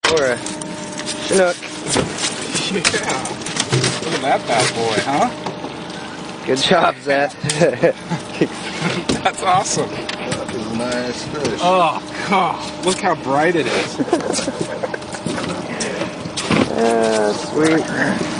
Or a Chinook. Yeah. Look at that bad boy, huh? Good job, Zach. That's awesome. That is a nice fish. Oh, God. Look how bright it is. Sweet.